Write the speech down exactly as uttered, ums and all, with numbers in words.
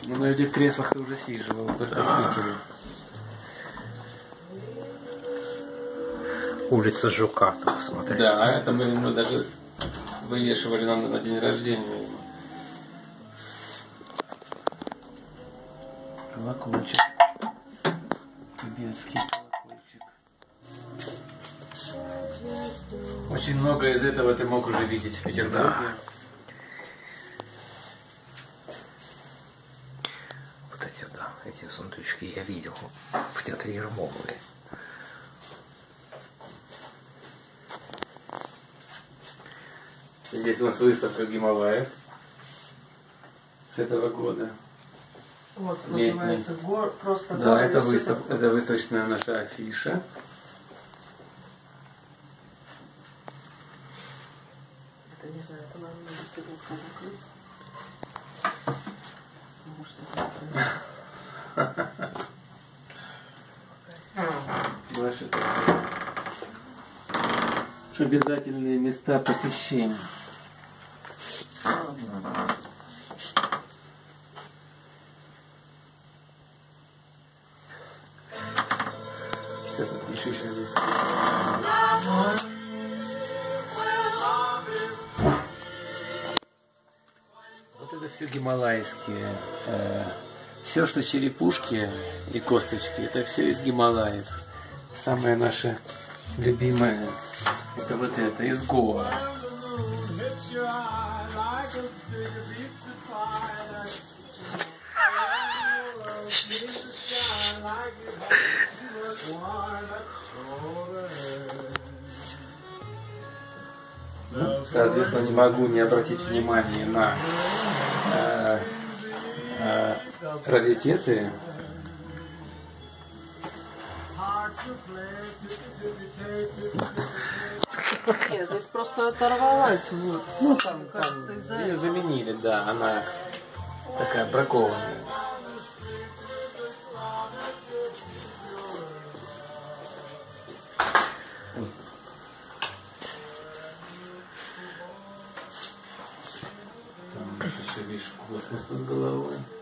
Ну, на этих креслах ты уже сиживал, только Да. в Питере. Улица Жука, ты посмотри. Да, это мы, мы даже вывешивали нам на день рождения. Колокольчик. Тибетский колокольчик. Очень много из этого ты мог уже видеть в Петербурге. Да. Вот эти, да, эти сундучки я видел в театре Ермоловой. Здесь у нас выставка Гималаев с этого года. Вот, Летний. называется гор, просто Да, горы это, с выстав, этого- это выставочная наша афиша. Это не знаю, это надо на беседовку закрыть. Может, это Ваши обязательные места посещения. Сейчас отпишу еще здесь. Вот это все гималайские. Все, что черепушки и косточки, это все из Гималаев. Самое наше любимое это вот это, из Гоа. Ну, соответственно, не могу не обратить внимание на э, э, раритеты. Нет, здесь просто оторвалась. Вот. Ну, там, Кажется, там из-за ее этого. заменили, да, она такая бракованная. Там еще, видишь, космос над головой.